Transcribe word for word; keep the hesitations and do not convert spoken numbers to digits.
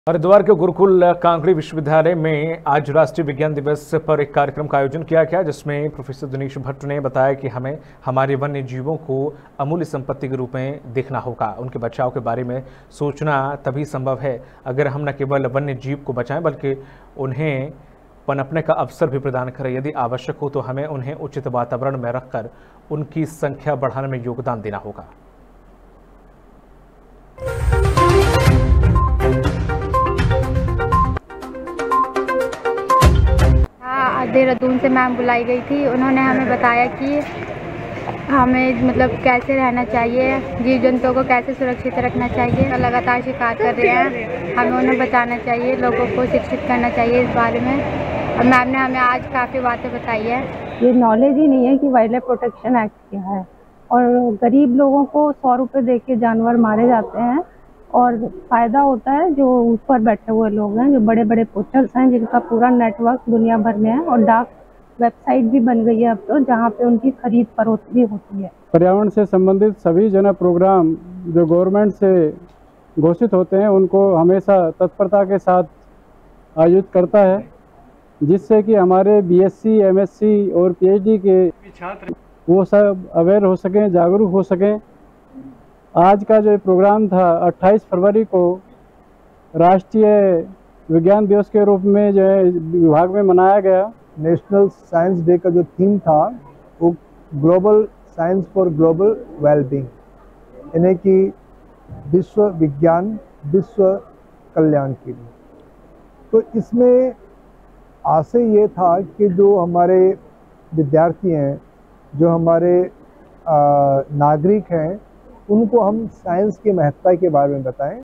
हरिद्वार के गुरुकुल कांकड़ी विश्वविद्यालय में आज राष्ट्रीय विज्ञान दिवस पर एक कार्यक्रम का आयोजन किया गया, जिसमें प्रोफेसर दिनेश भट्ट ने बताया कि हमें हमारे वन्य जीवों को अमूल्य संपत्ति के रूप में देखना होगा। उनके बचाव के बारे में सोचना तभी संभव है अगर हम न केवल वन्य जीव को बचाएं बल्कि उन्हें पनपने का अवसर भी प्रदान करें। यदि आवश्यक हो तो हमें उन्हें उचित वातावरण में रखकर उनकी संख्या बढ़ाने में योगदान देना होगा। देहरादून से मैम बुलाई गई थी। उन्होंने हमें बताया कि हमें मतलब कैसे रहना चाहिए, जीव जंतुओं को कैसे सुरक्षित रखना चाहिए। लगातार शिकार कर रहे हैं, हमें उन्हें बचाना चाहिए, लोगों को शिक्षित करना चाहिए इस बारे में। और मैम ने हमें आज काफ़ी बातें बताई है। ये नॉलेज ही नहीं है कि वाइल्ड लाइफ प्रोटेक्शन एक्ट क्या है, और गरीब लोगों को सौ रुपये दे के जानवर मारे जाते हैं और फायदा होता है जो ऊपर बैठे हुए लोग हैं, जो बड़े बड़े पोस्टर्स हैं, जिनका पूरा नेटवर्क दुनिया भर में है। और डाक वेबसाइट भी बन गई है अब तो, जहाँ पे उनकी खरीद फरोख्त भी होती है। पर्यावरण से संबंधित सभी जन प्रोग्राम जो गवर्नमेंट से घोषित होते हैं, उनको हमेशा तत्परता के साथ आयोजित करता है, जिससे कि हमारे बीएससी, एमएससी और पीएचडी के छात्र वो सब अवेयर हो सकें, जागरूक हो सकें। आज का जो प्रोग्राम था अट्ठाईस फरवरी को राष्ट्रीय विज्ञान दिवस के रूप में जो है विभाग में मनाया गया। नेशनल साइंस डे का जो थीम था वो global science for global wellbeing, यानी कि विश्व विज्ञान विश्व कल्याण के लिए। तो इसमें आशय ये था कि जो हमारे विद्यार्थी हैं, जो हमारे आ, नागरिक हैं, उनको हम साइंस की महत्ता के बारे में बताएं।